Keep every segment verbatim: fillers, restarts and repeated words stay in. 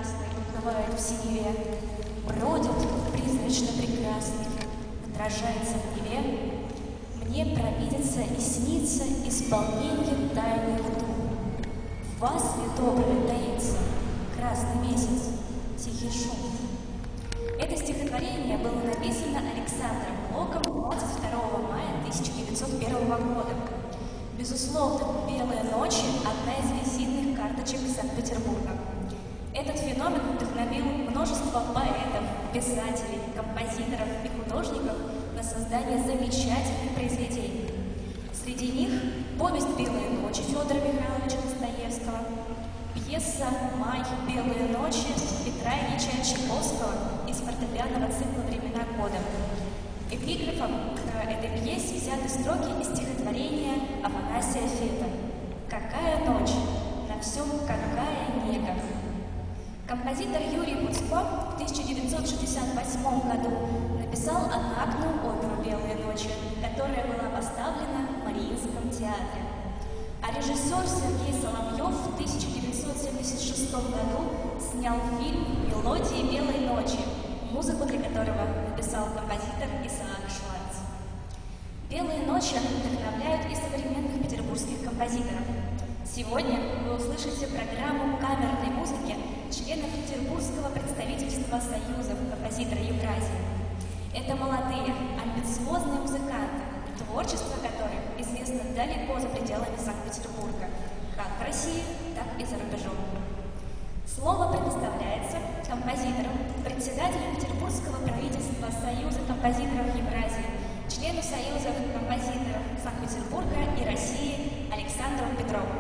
красный уплывает в синеве, бродит призрачно прекрасный, отражается в Неве. Мне провидится и снится исполнение тайны вдруг. В вас ли доброе таится красный месяц, тихий шум? Это стихотворение было написано Александром Блоком двадцать второго мая тысяча девятьсот первого года. Безусловно, «Белые ночи» — одна из визитных карточек Санкт-Петербурга. Этот феномен вдохновил множество поэтов, писателей, композиторов и художников на создание замечательных произведений. Среди них повесть «Белые ночи» Федора Михайловича Достоевского, пьеса «Май. Белые ночи» Петра Ильича Чайковского из фортепианного цикла «Времена года». Эпиграфом к этой пьесе взяты строки из стихотворения Афанасия Фета «Какая ночь, на всем какая нега». Композитор Юрий Буцко в тысяча девятьсот шестьдесят восьмом году написал одноактную оперу «Белые ночи», которая была поставлена в Мариинском театре. А режиссер Сергей Соловьев в тысяча девятьсот семьдесят шестом году снял фильм «Мелодии белой ночи», музыку для которого написал композитор Исаак Шварц. «Белые ночи» вдохновляют и современных петербургских композиторов. Сегодня вы услышите программу камерной музыки членов Петербургского представительства Союза композитора Евразии. Это молодые, амбициозные музыканты, творчество которых известно далеко за пределами Санкт-Петербурга, как в России, так и за рубежом. Слово предоставляется композиторам, председателю Петербургского правительства Союза композиторов Евразии, члену Союза композиторов Санкт-Петербурга и России Александру Петрову.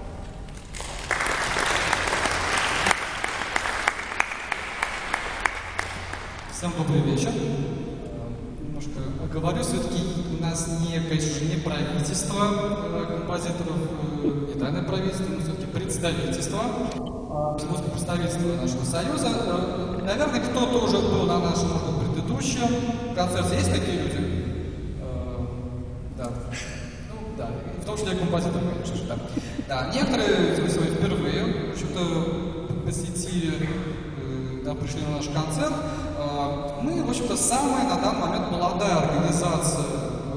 Всем добрый вечер. Немножко оговорю, все-таки у нас не, конечно же, не правительство композиторов, не тайное правительство, но все-таки представительство, Петербургское представительство нашего союза. Наверное, кто-то уже был на нашем предыдущем концерте. Есть такие люди? Да. Ну, да. В том числе и композиторы, конечно же, да. Да. Некоторые сегодня впервые, в общем-то, посетили, да, пришли на наш концерт. Мы, в общем-то, самая на данный момент молодая организация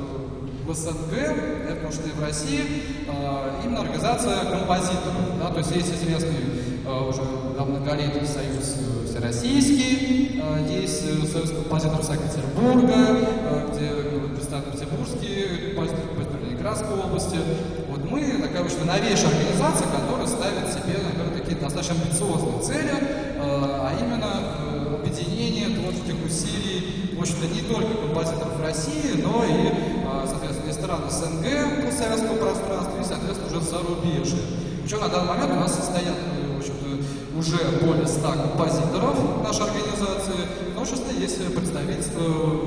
в СНГ, потому что и в России, именно организация композиторов. Да, то есть есть известный уже многолетний союз всероссийский, есть союз композиторов Санкт-Петербурга, где представлены петербургские композиторы, композиторы Ленинградской области. Вот мы такая очень новейшая организация, которая ставит себе, наверное, такие достаточно амбициозные цели, а именно объединение творческих усилий, в общем-то, не только композиторов России, но и, соответственно, и стран СНГ, постсоветского пространства, и, соответственно, уже зарубежья. Причем на данный момент у нас состоят, в общем-то, уже более ста композиторов нашей организации, в том числе есть представительство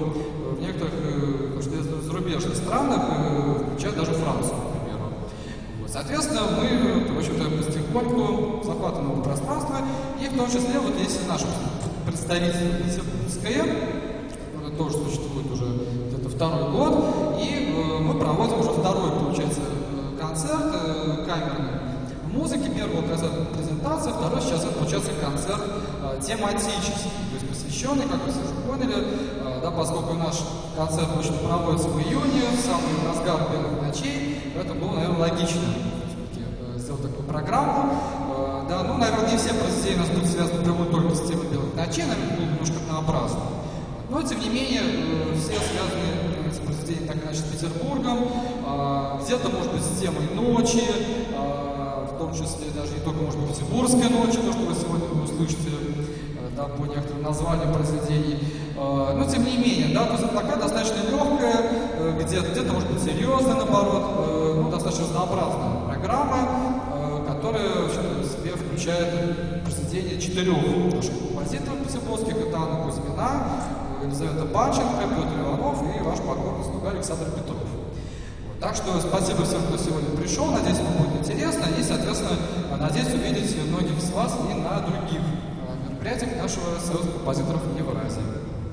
в некоторых зарубежных странах, включая даже Францию, к примеру. Соответственно, мы, в общем-то, потихоньку захватываем пространство, и в том числе вот есть наше представительство петербургское, это тоже существует уже где-то второй год, и э, мы проводим уже второй, получается, концерт э, камерной музыки. Первый концерт презентация, второй сейчас это, получается, концерт э, тематический, то есть посвященный, как вы все уже поняли, э, да, поскольку наш концерт очень проводится в июне, в самый разгар белых ночей, это было, наверное, логично э, сделать такую программу. Э, да, ну, наверное, не все произведения у нас будут связаны прямо только с темой белых ночей, наверное, было немножко однообразно. Но, тем не менее, э, все связаны с произведением, так иначе, с Петербургом, э, где-то, может быть, с темой ночи, э, в том числе даже не только, может быть, Петербургская ночь, то, что вы сегодня услышите, э, да, по некоторым названиям произведений. Э, но, тем не менее, да, то есть это такая достаточно легкая, э, где-то, где-то, может быть, серьезная, наоборот, э, ну, достаточно разнообразная программа, э, которая в себе включает произведения четырех наших композиторов петербургских: это Анна Кузьмина, Елизавета Панченко, Петр Иванов и ваш покорный слуга Александр Петров. Вот. Так что спасибо всем, кто сегодня пришел. Надеюсь, вам будет интересно. И, соответственно, надеюсь увидеть многих из вас и на других мероприятиях нашего союза композиторов Евразии.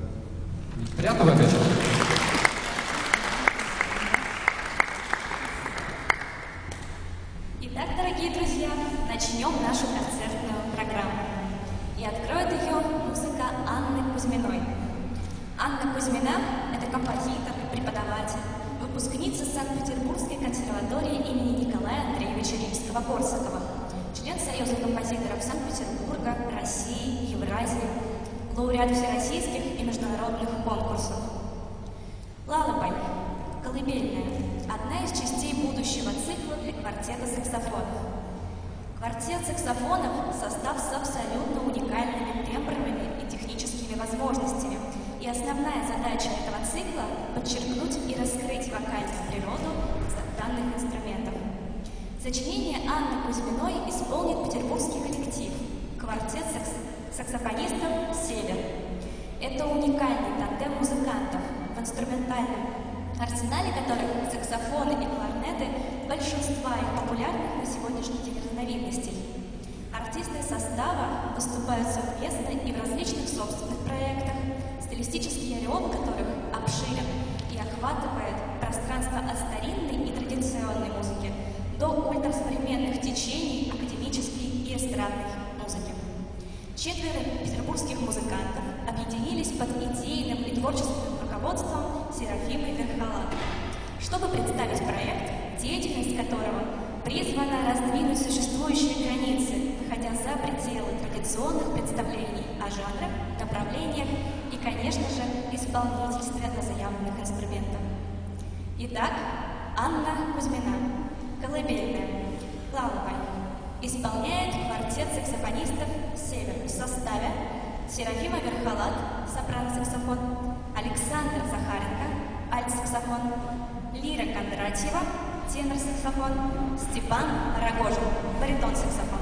Приятного вечера! Итак, дорогие друзья, начнем нашу концертную программу. И выпускница Санкт-Петербургской консерватории имени Николая Андреевича Римского-Корсакова, член Союза композиторов Санкт-Петербурга, России, Евразии, лауреат всероссийских и международных конкурсов. Лалабай – колыбельная, одна из частей будущего цикла для квартета саксофонов. Квартет саксофонов – состав с абсолютно уникальными тембровыми и техническими возможностями, и основная задача этого цикла – подчеркнуть и раскрыть вокальную природу данных инструментов. Сочинение Анны Кузьминой исполнит петербургский коллектив «Квартет сакс саксофонистов «Север». Это уникальный тандем музыкантов, в инструментальном арсенале которых саксофоны и кларнеты большинства их популярных на сегодняшний день разновидностей. Артисты состава выступают совместно и в различных собственных проектах, стилистический ореол которых обширен и охватывает пространство от старинной и традиционной музыки до ультрасовременных течений академической и эстрадной музыки. Четверо петербургских музыкантов объединились под идейным и творческим руководством Серафимы Верхолад, чтобы представить проект, деятельность которого призвана раздвинуть существующие границы, выходя за пределы традиционных представлений о жанрах, направлениях и, конечно же, исполнительстве на заявленных инструментах. Итак, Анна Кузьмина, колыбельная, «Лалабай», исполняет квартет саксофонистов «Север» в составе Серафима Верхолад, сопрано-саксофон, Александр Захаренко, альт-саксофон, Лира Кондратьева, тенор-саксофон, Степан Рогожин, баритон-саксофон.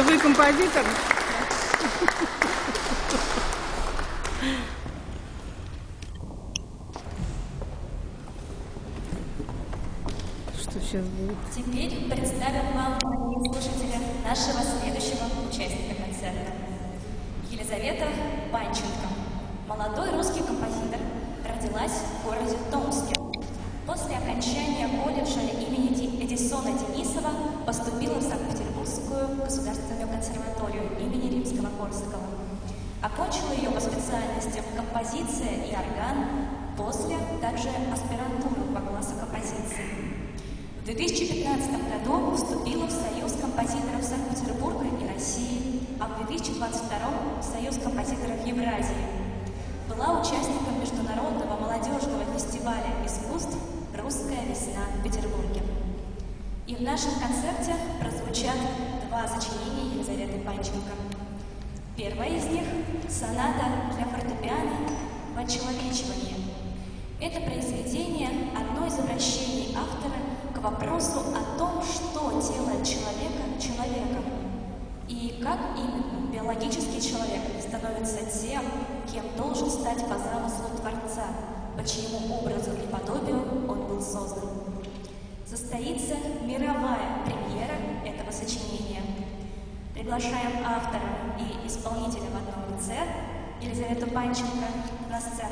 молодой композитор. Что сейчас будет? Теперь представим вам, дорогие слушатели, нашего следующего участника концерта. Елизавета Панченко. Молодой русский композитор, родилась в городе Томске. После окончания колледжа имени Эдисона Денисова поступила в Санкт-Петербургскую государственную консерваторию имени Римского-Корсакова. Окончила ее по специальностям композиция и орган, после также аспирантуру по классу композиции. В две тысячи пятнадцатом году вступила в Союз композиторов Санкт-Петербурга и России, а в две тысячи двадцать втором в Союз композиторов Евразии. Была участником Международного молодежного фестиваля искусств «Русская весна» в Петербурге. И в нашем концерте прозвучат два сочинения Елизаветы Панченко. Первое из них — соната для фортепиано в очеловечивании. Это произведение — одно из обращений автора к вопросу о том, что делает человека человеком, и как именно биологический человек становится тем, кем должен стать по замыслу Творца, по чьему образу и подобию он был создан. Состоится мировая премьера этого сочинения. Приглашаем автора и исполнителя в одном лице Елизавету Панченко на сцену.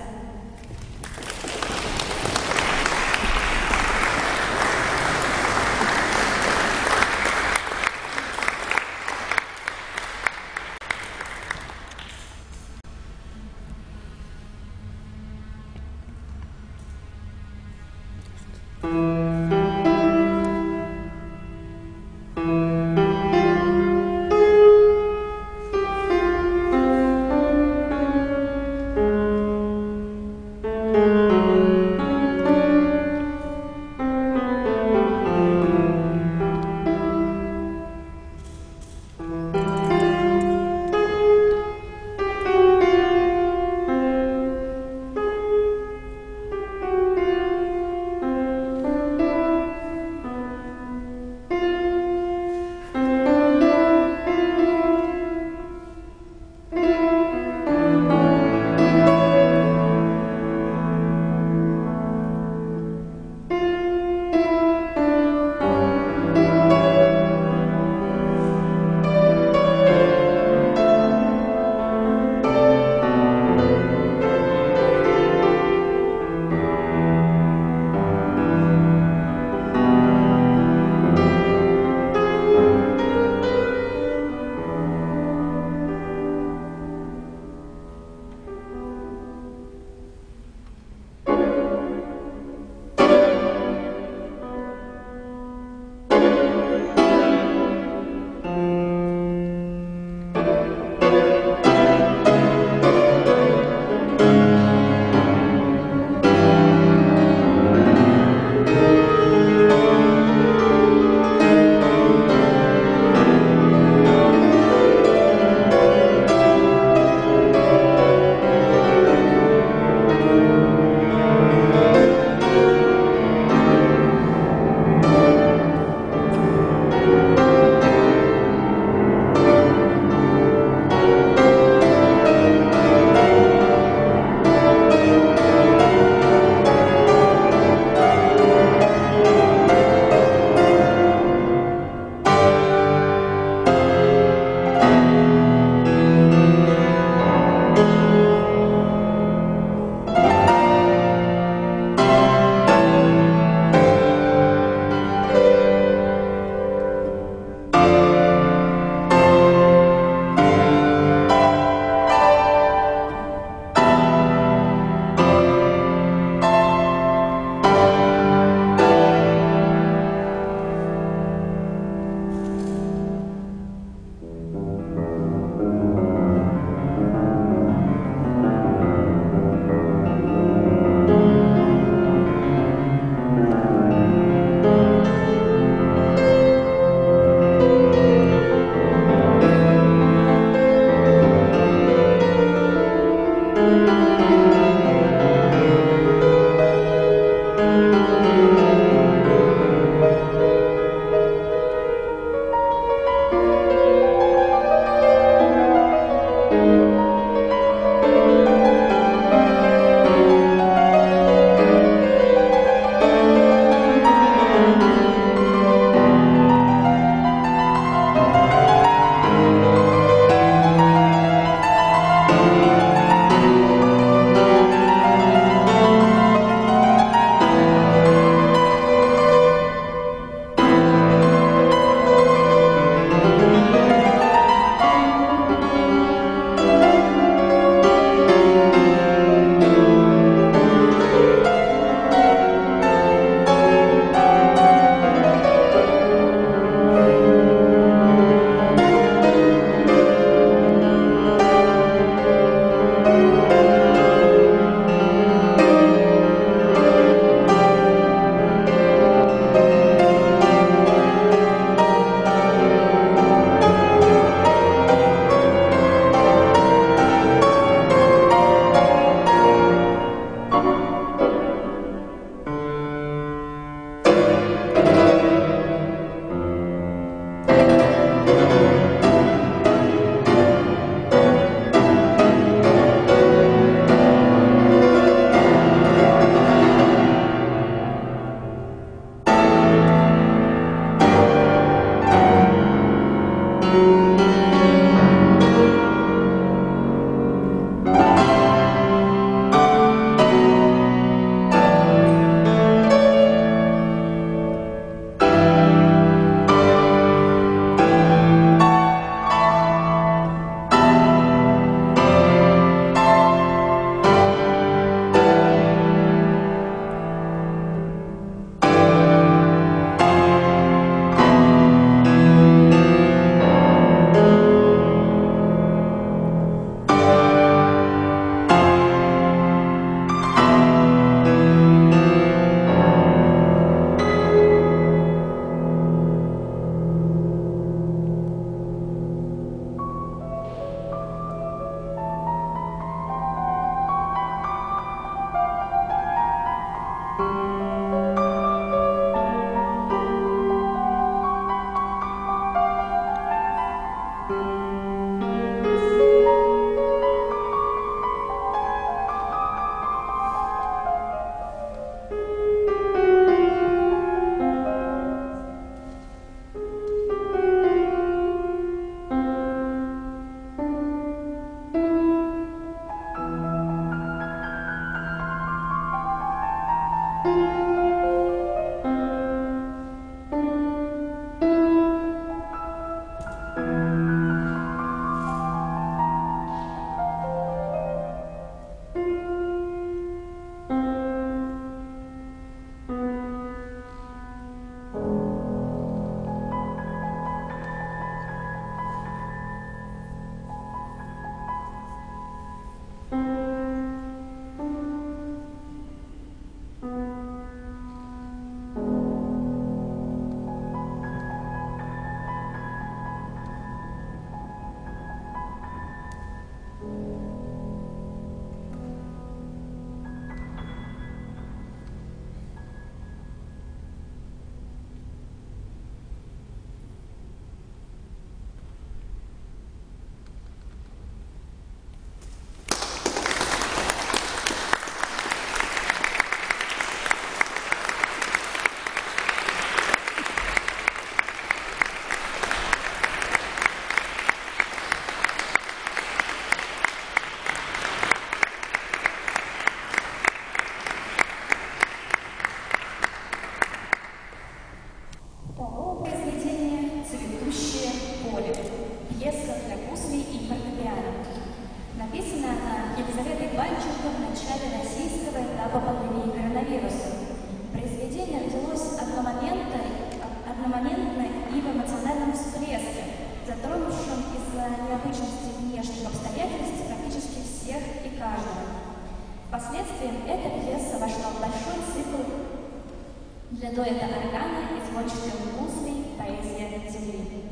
Для дуэта органа и звончатых гуслей «Поэзия земли».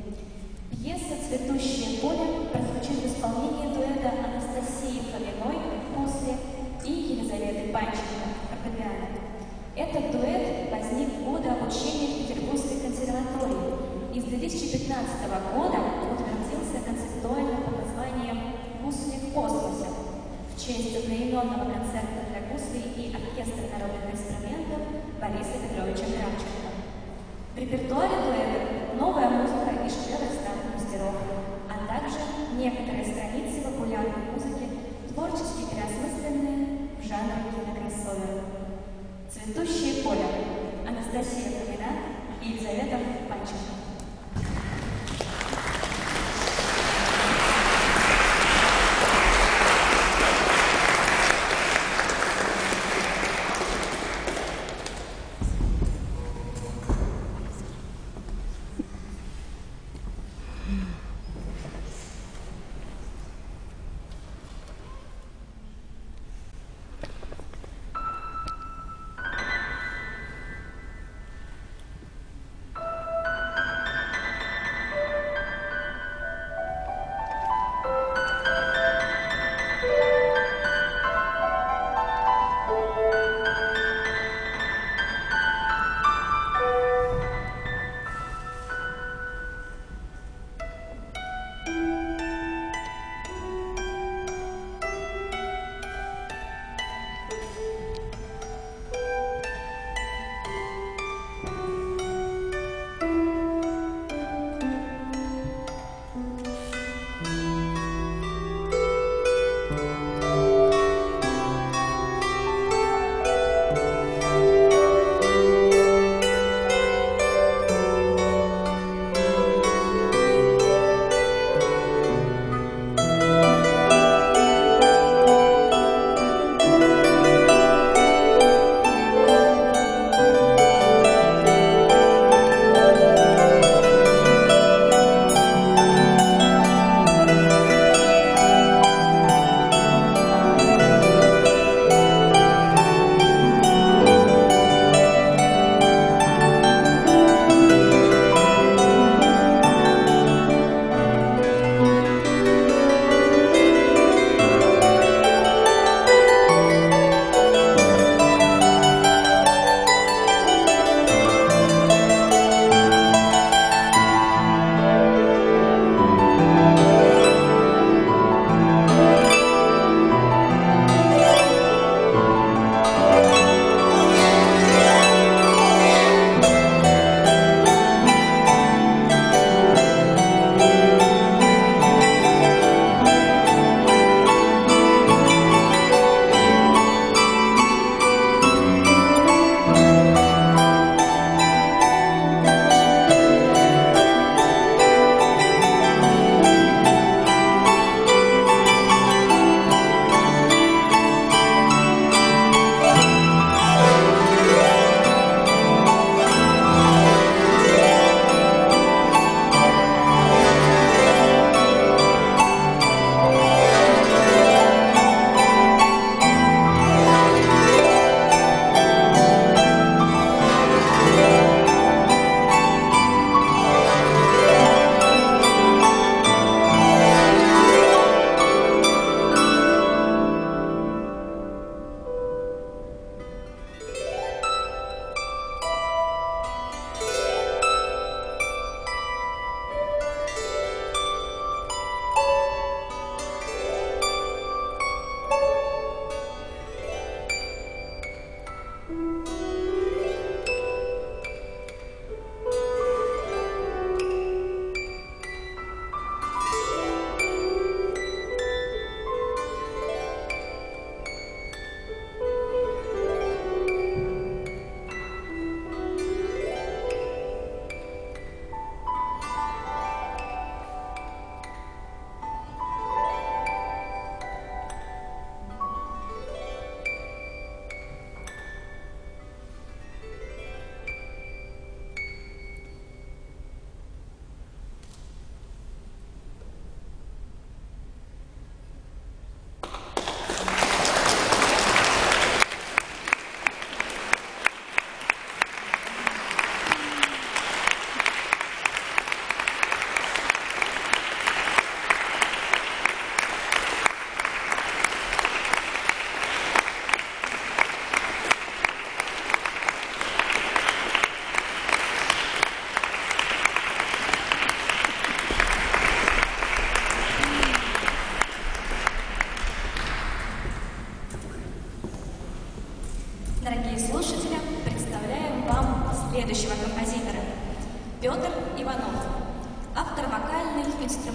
Пьеса «Цветущее поле» прозвучит в исполнении дуэта Анастасии Фоминой «Гусли» и Елизаветы Панченко «Фортепиано». Этот дуэт возник в годы обучения в Петербургской консерватории и с две тысячи пятнадцатого года утвердился концептуально под названием «Гусли в космосе» в честь одноименного концерта для гуслей и оркестра народных инструментов Бориса Петровича Кравченко. В репертуаре дуэта новая музыка и шедевры старых мастеров, а также некоторые страницы популярной музыки, творчески переосмысленные в жанре кинокроссовер. «Цветущее поле» Анастасия Фомина и Елизавета Панченко.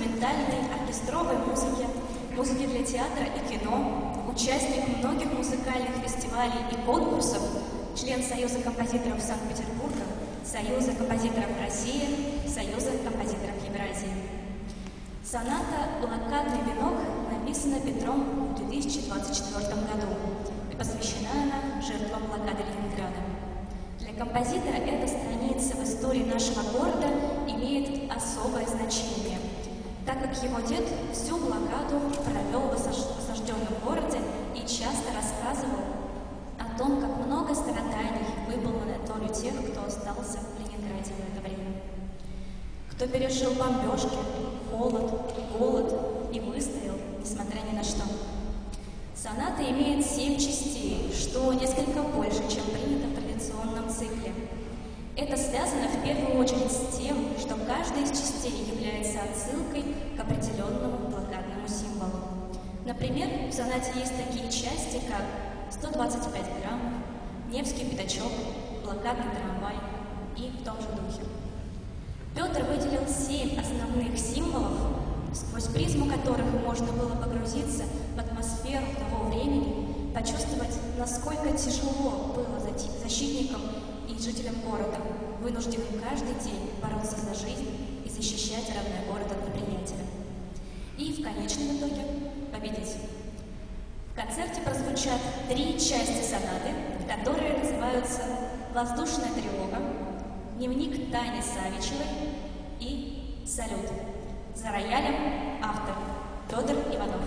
инструментальной, оркестровой музыки, музыки для театра и кино, участник многих музыкальных фестивалей и конкурсов, член Союза композиторов Санкт-Петербурга, Союза композиторов России, Союза композиторов Евразии. Соната «Блокадный венок» написана Петром в две тысячи двадцать четвёртом году и посвящена она жертвам блокады Ленинграда. Для композитора эта страница в истории нашего города имеет особое значение, так как его дед всю блокаду провел в осажденном городе и часто рассказывал о том, как много страданий выпало на долю тех, кто остался в Ленинграде в это время. Кто пережил бомбежки, холод, голод и выстоял, несмотря ни на что. Соната имеет семь частей, что несколько больше, чем принято в традиционном цикле. Это связано в первую очередь с тем, что каждая из частей является отсылкой к определенному блокадному символу. Например, в сонате есть такие части, как сто двадцать пять грамм, Невский пятачок, блокадный трамвай и в том же духе. Петр выделил семь основных символов, сквозь призму которых можно было погрузиться в атмосферу того времени, почувствовать, насколько тяжело было защитникам и жителям города, вынужденным каждый день бороться за жизнь и защищать родной город от неприятеля. И в конечном итоге победить. В концерте прозвучат три части сонаты, которые называются «Воздушная тревога», «Дневник Тани Савичевой» и «Салют». За роялем автор Федор Иванов.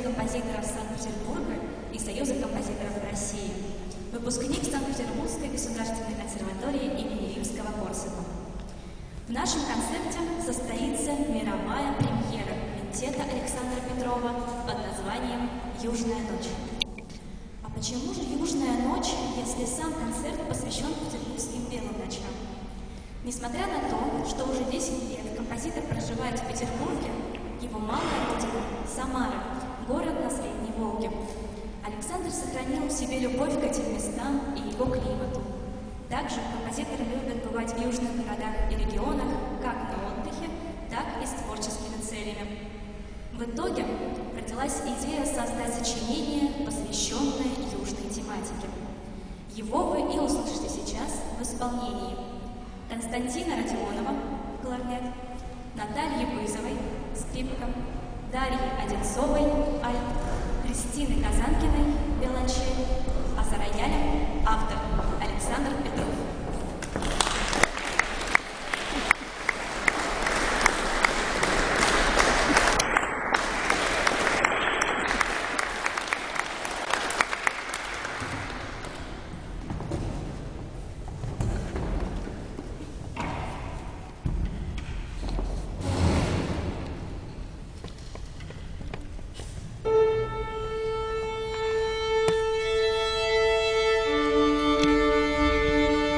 композиторов Санкт-Петербурга и Союза композиторов России, выпускник Санкт-Петербургской государственной консерватории имени Римского-Корсакова. В нашем концерте состоится мировая премьера квинтета Александра Петрова под названием «Южная ночь». А почему же «Южная ночь», если сам концерт посвящен петербургским белым ночам? Несмотря на то, что уже десять лет композитор проживает в Петербурге, его малая родина – Самара, город на Средней Волге. Александр сохранил в себе любовь к этим местам и его климату. Также композитор любит бывать в южных городах и регионах как на отдыхе, так и с творческими целями. В итоге родилась идея создать сочинение, посвященное южной тематике. Его вы и услышите сейчас в исполнении Константина Родионова, кларнет, Натальи Бызовой, скрипка, Дарьи Одинцовой, альт, Кристины Казанкиной, виолончель, а за роялем автор Александр Петров. Thank you.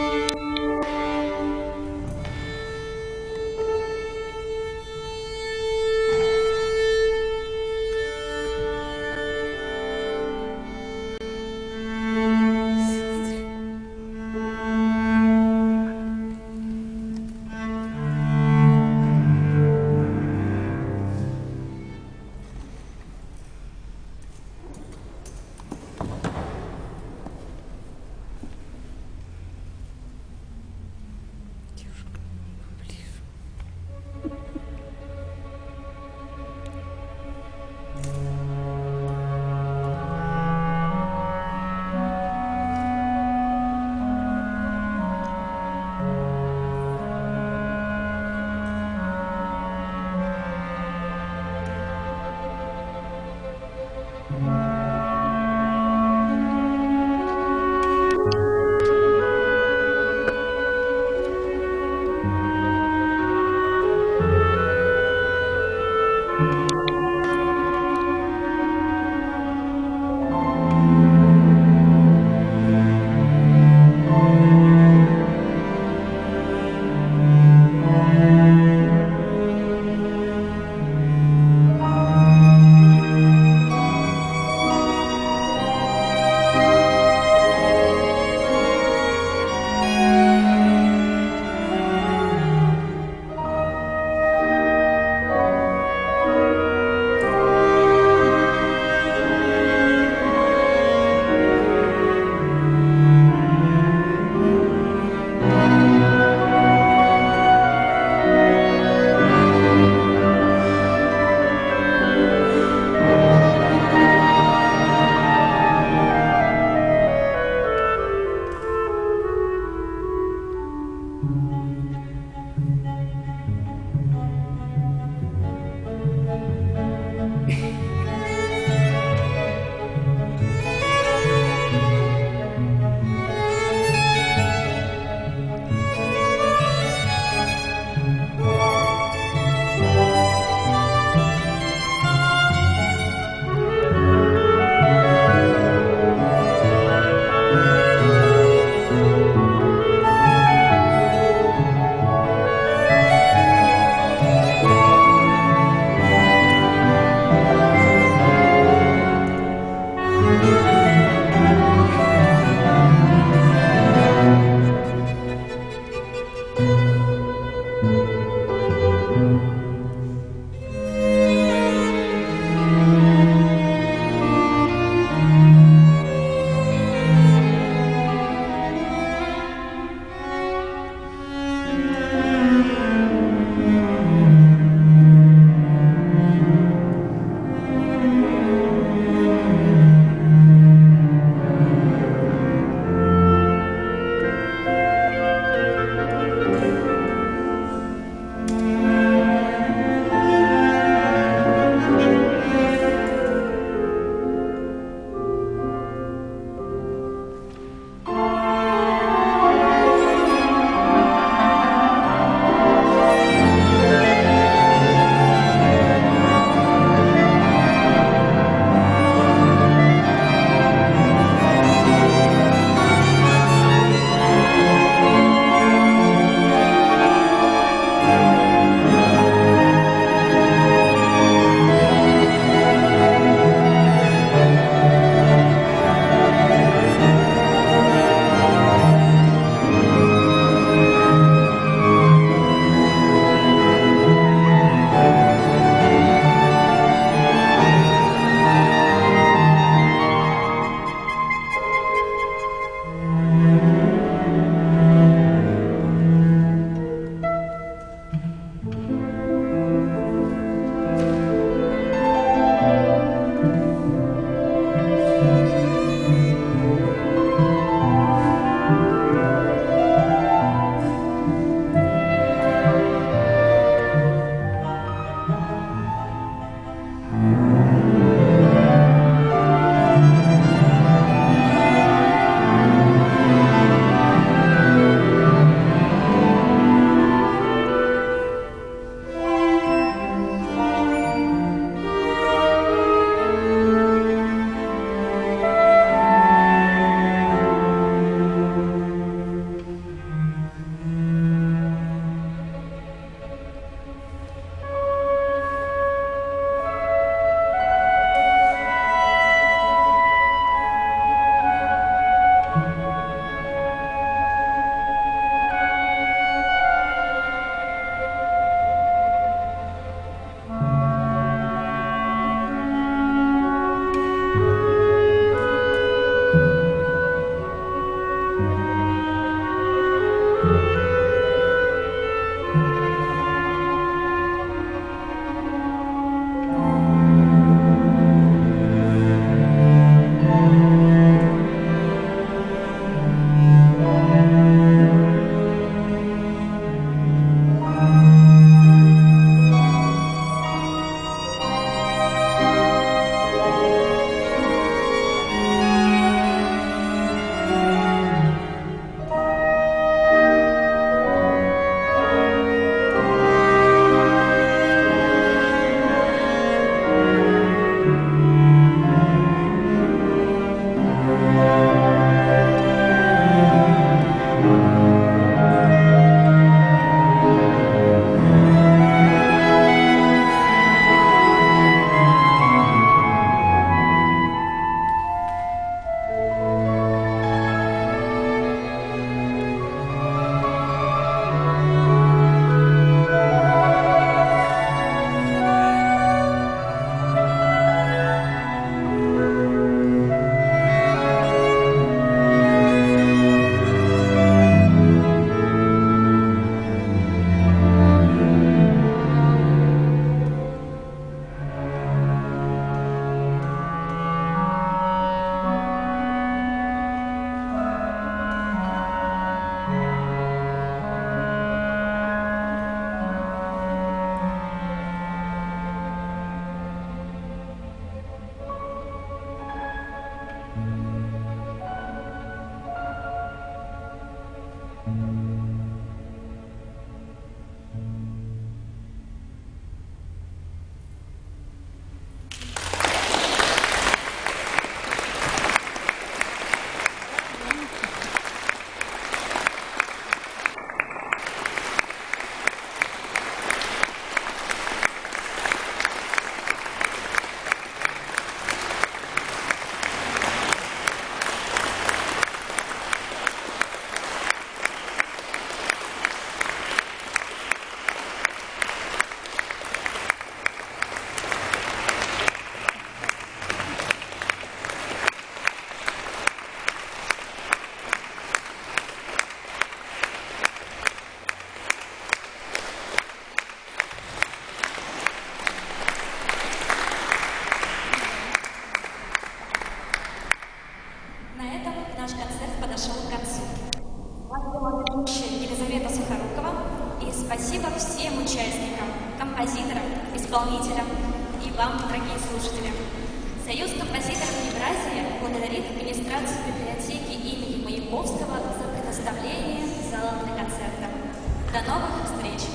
Спасибо всем участникам, композиторам, исполнителям и вам, дорогие слушатели. Союз композиторов Евразии благодарит администрацию библиотеки имени Маяковского за предоставление зала для концерта. До новых встреч!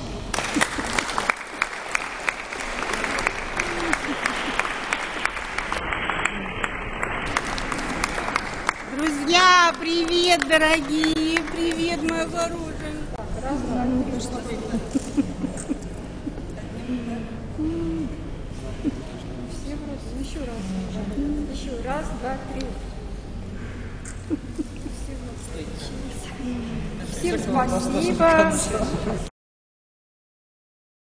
Друзья, привет, дорогие! Привет, моя хорошая! Раз, два, три, четыре. Все просто. Еще раз. Еще раз, два, три. Всем спасибо.